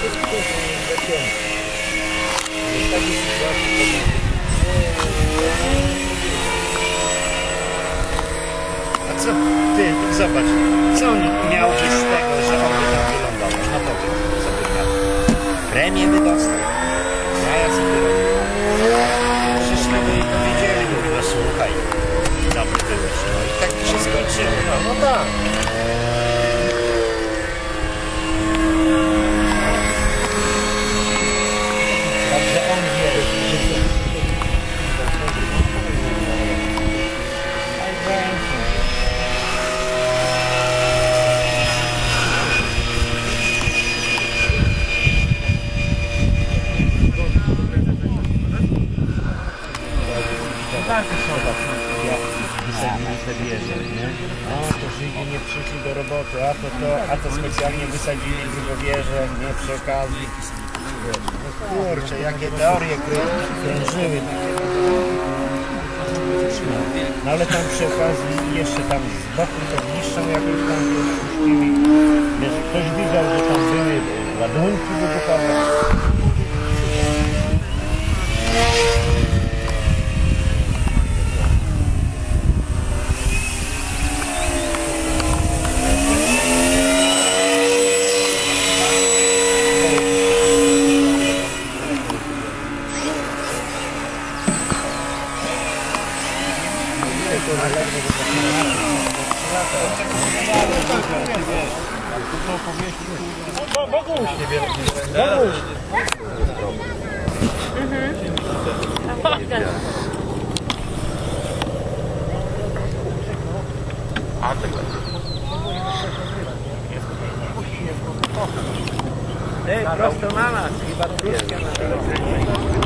A co ty, zobacz, co on miałby z tego, że on by tam wylądował? No powiedz, co by miał? Premię by dostał? Ja sobie robię. Przyszli by i powiedzieli, no słuchaj, dobry byłeś, no i tak by się skończyło. No tak. Także on wie, że to... Tak, wysadzili te wieże, nie? O, to Żydzi nie przyszli do roboty, a to specjalnie wysadzili drugą wieżę, nie przy okazji. No kurczę, jakie teorie krążyły. No ale tam przy okazji jeszcze tam z boku to niszczą jakoś tam puścili. Wiesz, ktoś widział, że tam były ładunki wybuchowe. Boguś niewiele. Boguś! Ej, prosto mama, chyba truszkę na